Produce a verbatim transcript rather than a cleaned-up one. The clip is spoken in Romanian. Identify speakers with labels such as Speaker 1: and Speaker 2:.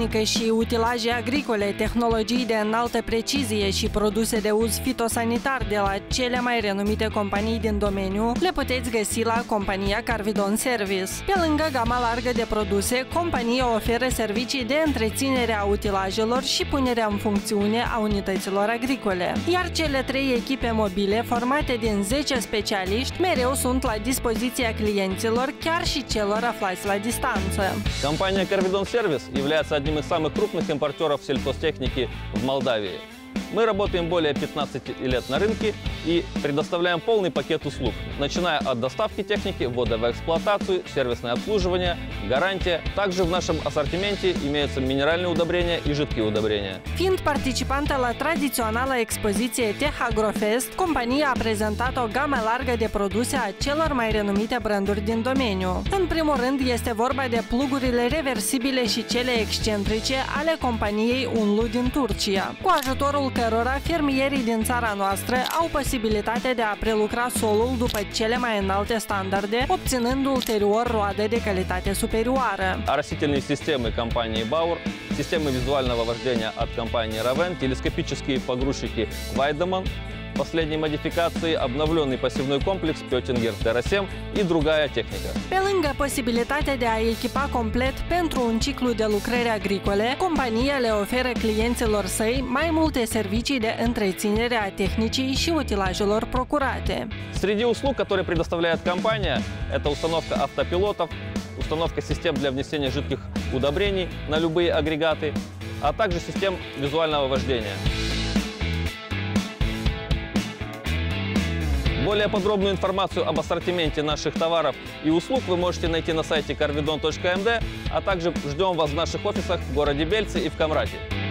Speaker 1: tehnică și utilaje agricole, tehnologii de înaltă precizie și produse de uz fitosanitar de la cele mai renumite companii din domeniu le puteți găsi la compania Carvidon Service. Pe lângă gama largă de produse, compania oferă servicii de întreținere a utilajelor și punerea în funcțiune a unităților agricole. Iar cele trei echipe mobile, formate din zece specialiști, mereu sunt la dispoziția clienților, chiar și celor aflați la distanță.
Speaker 2: Компания Carvidon Service является одним из самых крупных импортеров сельхозтехники в Молдавии. Мы работаем более пятнадцати лет на рынке и предоставляем полный пакет услуг, начиная от доставки техники, ввода в эксплуатацию, сервисное обслуживание, гарантия. Также в нашем ассортименте имеются минеральные удобрения и жидкие удобрения.
Speaker 1: Fiind participantă la tradiționala expoziție TechAgroFest, compania a prezentat o gamă largă de produse a celor mai renumite branduri din domeniu. În primul rând este vorba de plugurile reversibile și cele excentrice ale companiei Unlu din Turcia, cu ajutorul cărora fermierii din țara noastră au posibilitatea de a prelucra solul după cele mai înalte standarde, obținând ulterior roade de calitate superioară.
Speaker 2: Растительные системы компании Bauer, системы визуального вождения от компании Raven, телескопические погрузчики Weidemann, последней модификации обновленный посевной комплекс Pöttinger Terra семь и другая техника.
Speaker 1: Pe lângă posibilitatea de a echipa complet pentru un ciclu de lucrări agricole, compania le oferă clienților săi mai multe servicii de întreținere a tehnicii și utilajelor procurate.
Speaker 2: Среди услуг, которые предоставляет компания, это установка автопилотов, установка систем для внесения жидких удобрений на любые агрегаты, а также систем визуального вождения. Более подробную информацию об ассортименте наших товаров и услуг вы можете найти на сайте carvidon точка эм дэ, а также ждем вас в наших офисах в городе Бельцы и в Камрате.